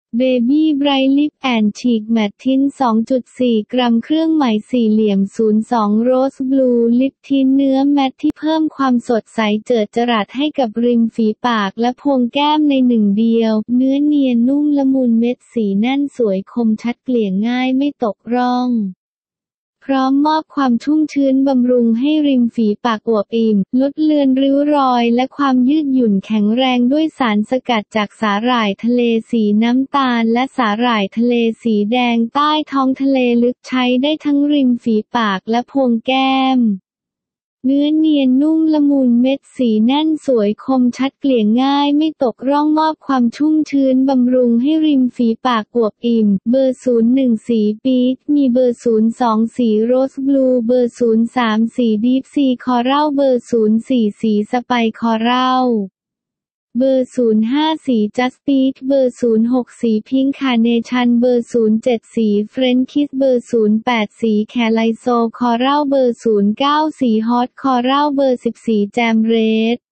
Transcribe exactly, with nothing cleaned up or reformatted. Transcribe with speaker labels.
Speaker 1: เบบี้ไบรท์ลิปแอนด์ชีกแมททิน สองจุดสี่ กรัมเครื่องหมายสี่เหลี่ยม ศูนย์สอง โรสบลูลิปทินเนื้อแมตที่เพิ่มความสดใสเจิดจรัสให้กับริมฝีปากและโพรงแก้มในหนึ่งเดียวเนื้อเนียนนุ่มละมุนเม็ดสีแน่นสวยคมชัดเกลี่ยง่ายไม่ตกร่องพร้อมมอบความชุ่มชื้นบำรุงให้ริมฝีปากอวบอิ่มลดเลือนริ้วรอยและความยืดหยุ่นแข็งแรงด้วยสารสกัดจากสาหร่ายทะเลสีน้ำตาลและสาหร่ายทะเลสีแดงใต้ท้องทะเลลึกใช้ได้ทั้งริมฝีปากและโพรงแก้มเนื้อเนียนนุ่มละมุนเม็ดสีแน่นสวยคมชัดเกลี่ยง่ายไม่ตกร่องมอบความชุ่มชื้นบำรุงให้ริมฝีปากอวบอิ่มเบอร์ศูนย์หนึ่งสีปีชมีเบอร์ศูนย์สองสีโรสบลูเบอร์ศูนย์สามสีดีฟซีคอรัลเบอร์ศูนย์สี่สีสไปคอรัลเบอร์ศูนย์ห้าสีจัสปีชเบอร์ศูนย์หกสีพิงค์คาร์เนชั่นเบอร์ศูนย์เจ็ดสีเฟรนช์คิสเบอร์ศูนย์แปดสีแคไลโซคอรัลเบอร์ศูนย์เก้าสีฮอตคอรัลเบอร์สิบสีแจมเรด